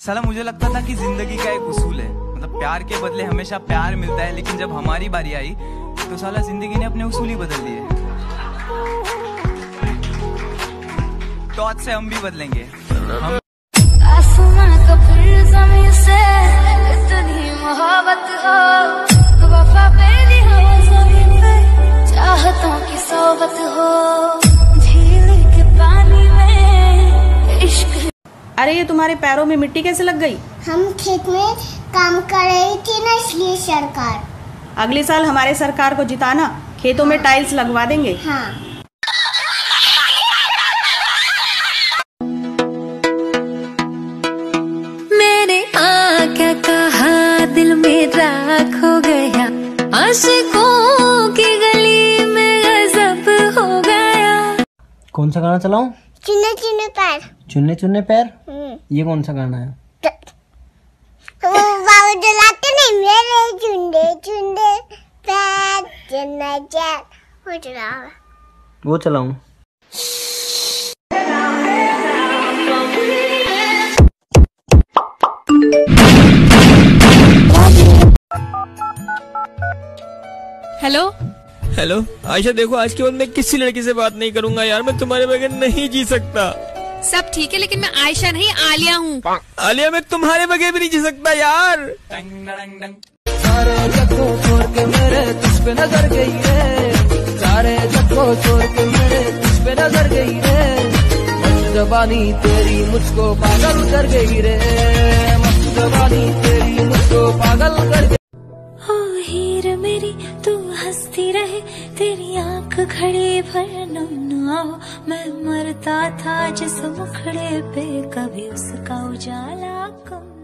साला मुझे लगता था कि जिंदगी का एक उसूल है, मतलब प्यार के बदले हमेशा प्यार मिलता है, लेकिन जब हमारी बारी आई तो साला जिंदगी ने अपने उसूल ही बदल दिए। तो आज से हम भी बदलेंगे। आसमां का फिर ज़मीन से इतनी मोहब्बत हो, वफा मेरी हवा ज़मीन पे, चाहतों की सोबत हो, झील के पानी में इश्क। अरे ये तुम्हारे पैरों में मिट्टी कैसे लग गई? हम खेत में काम कर रही थी ना, इसलिए। सरकार अगले साल हमारे सरकार को जिताना, खेतों में टाइल्स लगवा देंगे। हाँ। मैंने क्या कहा, दिल मेरा खो गया, आशिकों की गली में गजब हो गया। कौन सा गाना चलाऊं? चुन्ने चुन्ने पैर। चुन्ने चुन्ने पैर? ये कौन सा गाना है? बाबू डुलाते नहीं, मेरे चुन्ने चुन्ने पैर चुन्ने चैन, वो चलाओ। वो चलाऊं? हेलो हेलो आयशा, देखो आज के बाद मैं किसी लड़की से बात नहीं करूंगा यार, मैं तुम्हारे बगैर नहीं जी सकता। सब ठीक है, लेकिन मैं आयशा नहीं आलिया हूँ। आलिया, मैं तुम्हारे बगैर भी नहीं जी सकता यार। सारे जग को छोड़ के मेरे तुझ पे नजर गई रे, सारे जग को छोड़ के मेरे तुझ पे नजर गई रे, मस्त जवानी तेरी मुझको पागल कर गई रे, मस्त जवानी तेरी मुझको पागल कर गई। ओ हीर मेरी तू हंसती रहे, तेरी आंख खड़ी भर नम हो, मैं मरता था जिस मुखड़े पे, कभी उसका उजाला कम